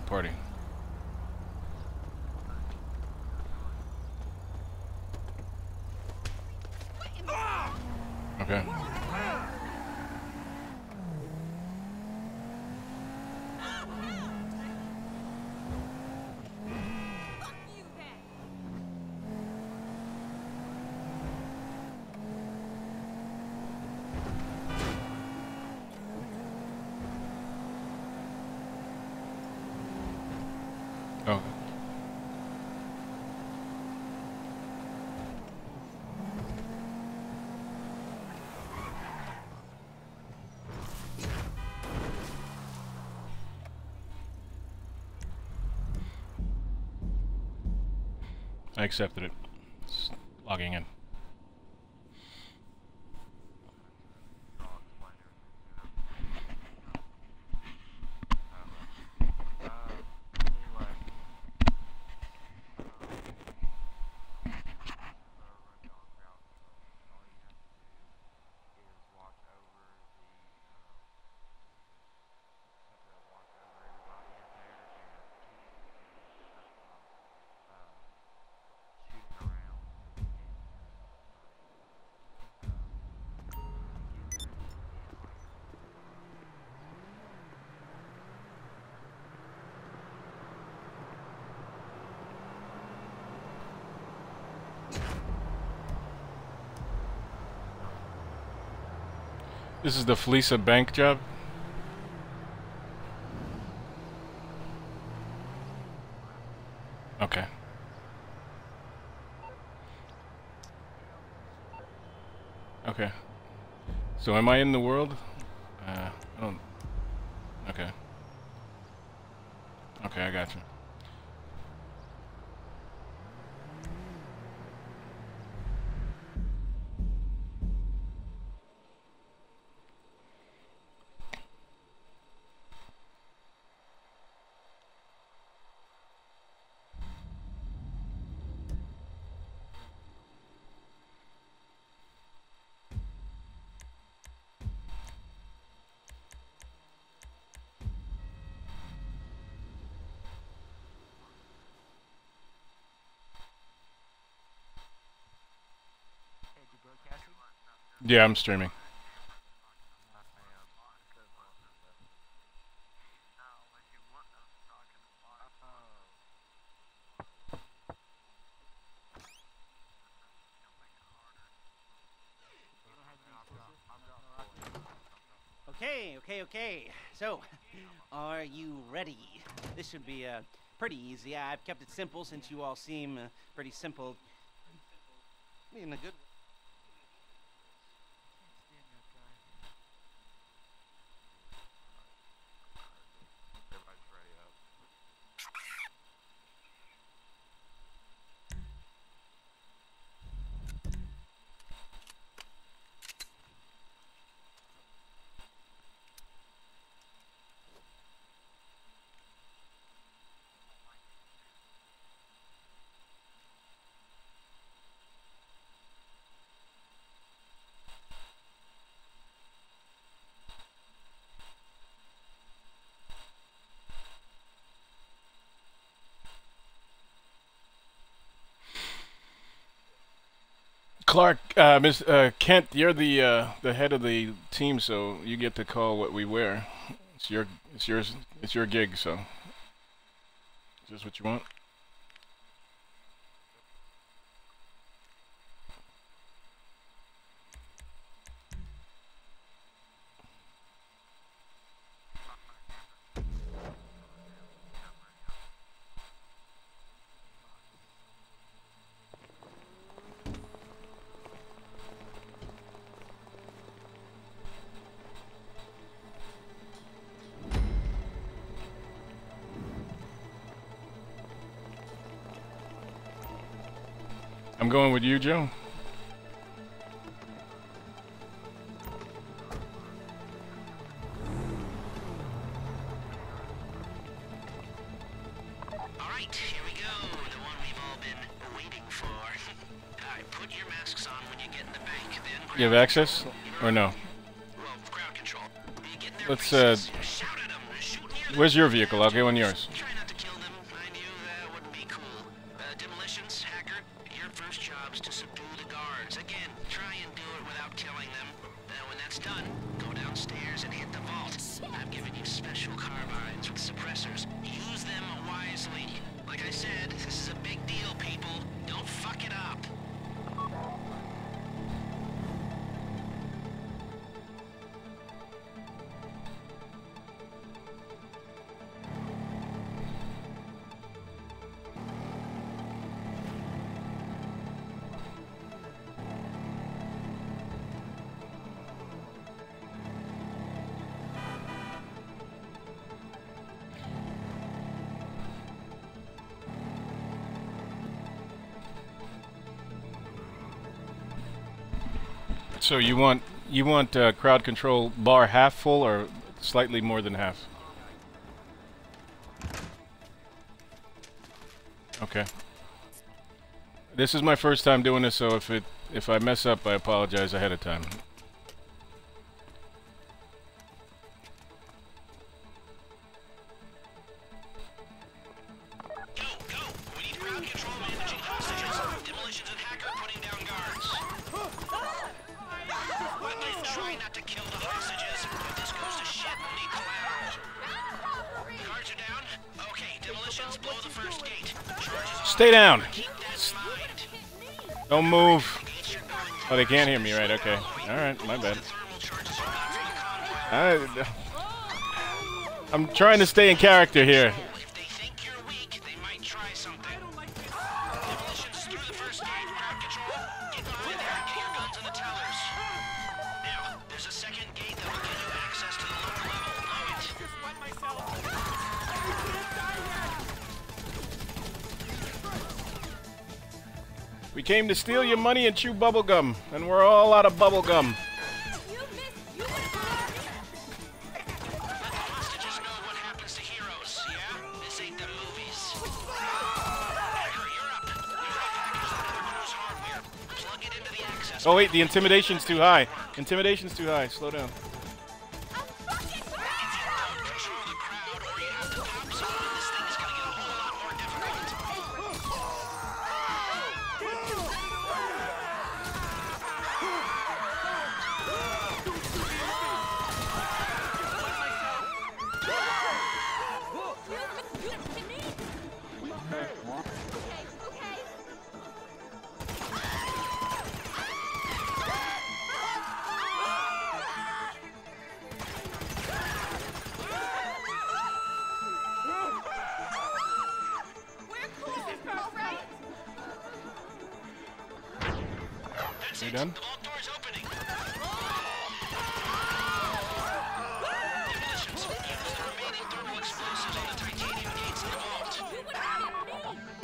party. Okay. Oh. I accepted it. It's logging in. This is the Felisa Bank job? Okay. Okay. So am I in the world? I don't... Okay. Okay, I got you. Yeah, I'm streaming. Okay. So, are you ready? This should be pretty easy. I've kept it simple since you all seem pretty simple. In a good Clark, Miss Kent, you're the head of the team, so you get to call what we wear. It's your gig. So, is this what you want? I'm going with you, Joe. Alright, here we go. The one we've all been waiting for. Alright, put your masks on when you get in the bank, then... You have access? Or no? Well, crowd control. You get in there, Let's, shout at them, shoot in Where's your vehicle? I'll go in yours. Try not to kill them. I knew that wouldn't be cool. Demolitions, Hacker, your first job's to subdue the guards. Again, try and do it without killing them. When that's done, go downstairs and hit the vault. I've given you special carbines with suppressors. Use them wisely. Like I said, this is a big deal, people. Don't fuck it up. So you want crowd control bar half full or slightly more than half? Okay. This is my first time doing this, so if I mess up, I apologize ahead of time. Stay down. Don't move. Oh, they can't hear me, right? Okay. All right, my bad. I'm trying to stay in character here. If they think you're weak, they might try something. Demolitions through the first gate. Crowd control. Get behind there and get your gun to the tellers. Now, there's a second gate that will give you access to the lower level. Blow it. We came to steal your money and chew bubblegum, and we're all out of bubblegum. Hostages know what happens to heroes, yeah? This ain't the movies. Hacker, you're up. You have a package that Everyone's hardware. Plug it into the access. Oh wait, the intimidation's too high. Intimidation's too high. Slow down. Control the crowd, or you have the top zone, and this thing is gonna get a whole lot more difficult. You done? The vault door's opening. Demolitions. Use the remaining thermal explosives on the titanium gates in the vault.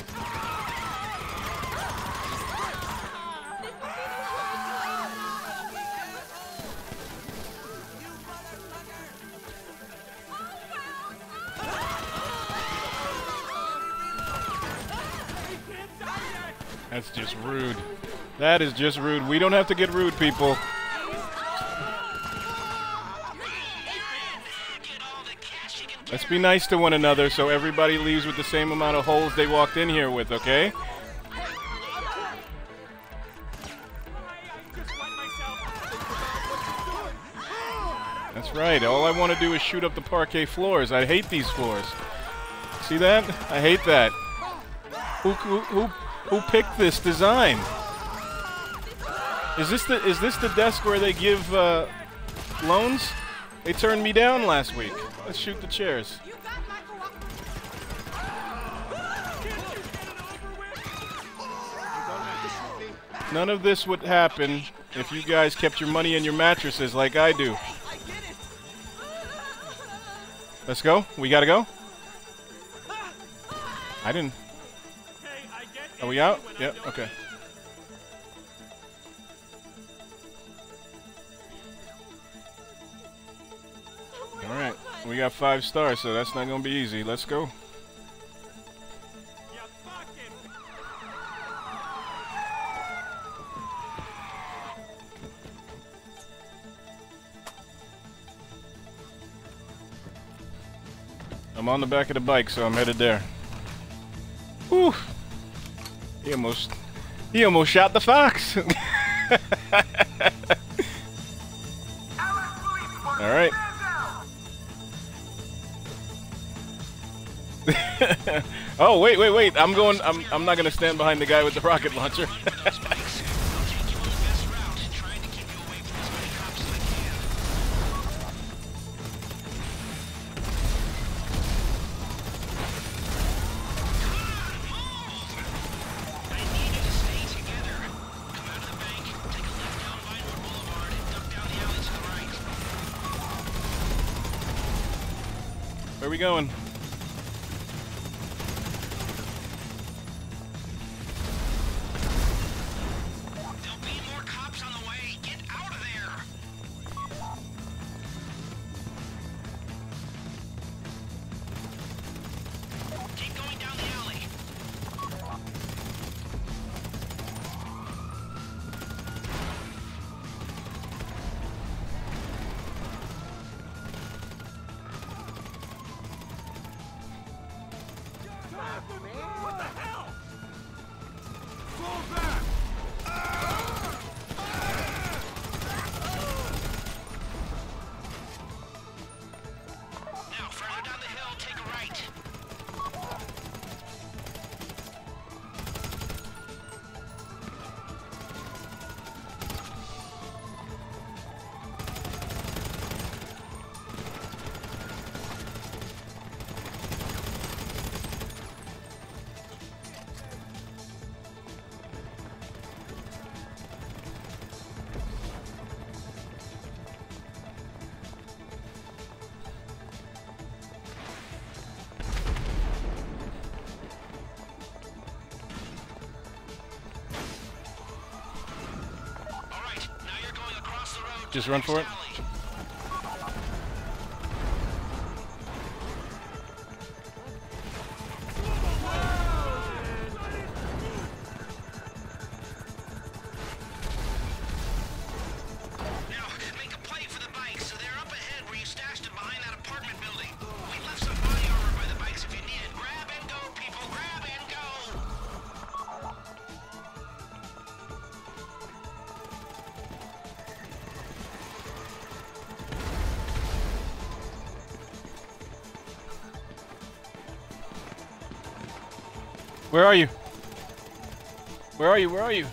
That's just rude. That is just rude. We don't have to get rude, people. Let's be nice to one another so everybody leaves with the same amount of holes they walked in here with, okay? That's right. All I want to do is shoot up the parquet floors. I hate these floors. See that? I hate that. Who picked this design? Is this the desk where they give loans? They turned me down last week. Let's shoot the chairs. None of this would happen if you guys kept your money in your mattresses like I do. Let's go. We gotta go. I didn't. Are we out? Yep. Okay. All right. We got 5 stars, so that's not gonna be easy. Let's go. I'm on the back of the bike, so I'm headed there. Whew. He almost shot the fox. All right. Oh, wait. I'm not gonna stand behind the guy with the rocket launcher. Where are we going? There'll be more cops on the way. Get out of there. Keep going down the alley. What the hell? Now, further down the hill, take a right. All right, now you're going across the road. Just run for it. Now, make a play for the bikes, so they're up ahead where you stashed them behind that apartment building. We left some body armor by the bikes if you need it. Grab and go, people, grab and go! Where are you? Where are you? Where are you?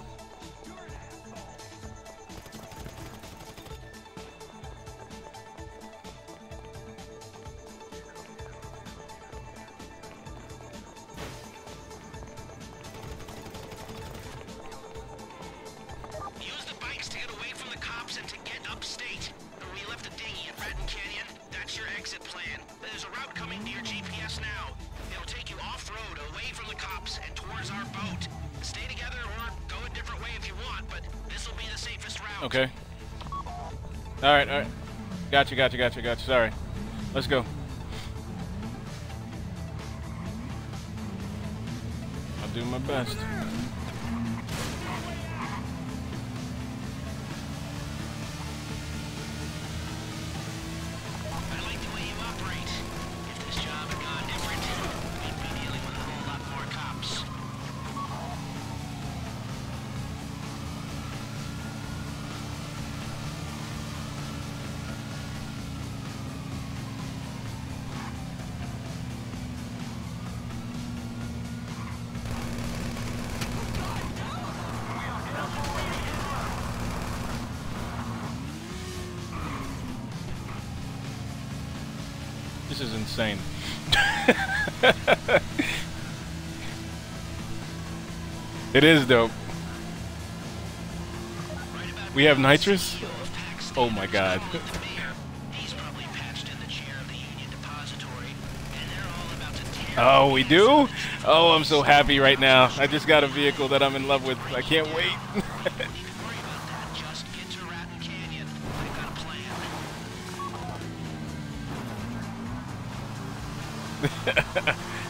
Use the bikes to get away from the cops and to get upstate. We left a dinghy at Ratton Canyon. That's your exit plan. There's a route coming to your GPS now. It'll take you off-road, away from the cops, and towards our boat. Stay together or go a different way if you want, but this will be the safest route. Okay. All right. Gotcha. Sorry. Let's go. I'll do my best. I like the way you operate. If this job had gone different, we'd be dealing with a whole lot more cops. This is insane. It is dope. We have nitrous? Oh my god. He's probably patched in the chair of the Union Depository, and they're all about to tear Oh, we do? Oh, I'm so happy right now. I just got a vehicle that I'm in love with. I can't wait. You can worry about that. Just get to Ratton Canyon. I've got a plan.